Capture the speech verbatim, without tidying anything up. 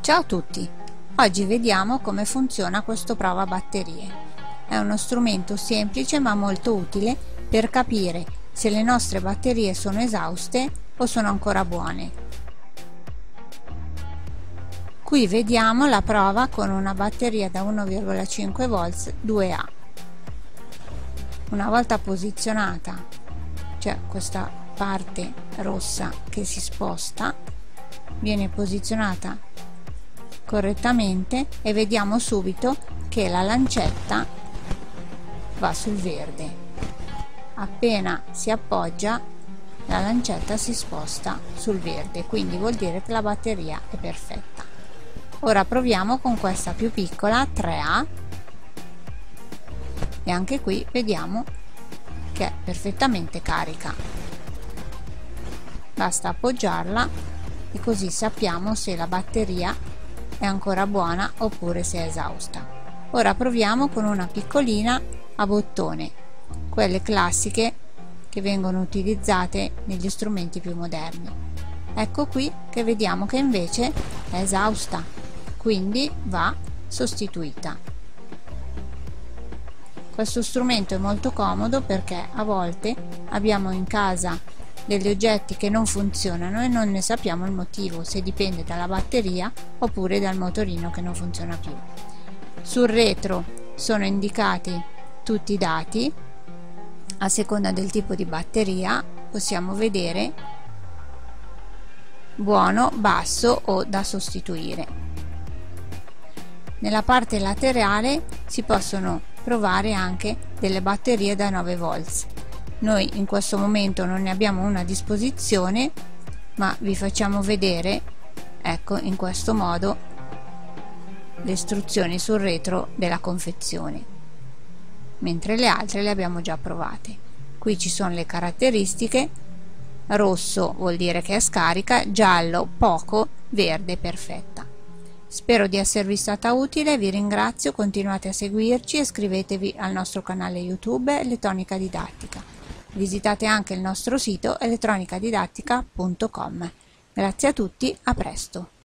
Ciao a tutti! Oggi vediamo come funziona questo prova batterie. È uno strumento semplice ma molto utile per capire se le nostre batterie sono esauste o sono ancora buone. Qui vediamo la prova con una batteria da uno virgola cinque volt due A. Una volta posizionata, c'è questa parte rossa che si sposta, viene posizionata correttamente e vediamo subito che la lancetta va sul verde. Appena si appoggia, la lancetta si sposta sul verde, quindi vuol dire che la batteria è perfetta. Ora proviamo con questa più piccola, tre A, e anche qui vediamo che è perfettamente carica. Basta appoggiarla e così sappiamo se la batteria è ancora buona oppure se è esausta. Ora proviamo con una piccolina a bottone, quelle classiche che vengono utilizzate negli strumenti più moderni. Ecco qui che vediamo che invece è esausta, quindi va sostituita. Questo strumento è molto comodo perché a volte abbiamo in casa degli oggetti che non funzionano e non ne sappiamo il motivo, se dipende dalla batteria oppure dal motorino che non funziona più. Sul retro sono indicati tutti i dati, a seconda del tipo di batteria possiamo vedere buono, basso o da sostituire. Nella parte laterale si possono provare anche delle batterie da nove volt. Noi in questo momento non ne abbiamo una a disposizione, ma vi facciamo vedere, ecco, in questo modo le istruzioni sul retro della confezione, mentre le altre le abbiamo già provate. Qui ci sono le caratteristiche: rosso vuol dire che è scarica, giallo poco, verde perfetta. Spero di esservi stata utile, vi ringrazio, continuate a seguirci e iscrivetevi al nostro canale YouTube Elettronica Didattica. Visitate anche il nostro sito elettronica didattica punto com. Grazie a tutti, a presto!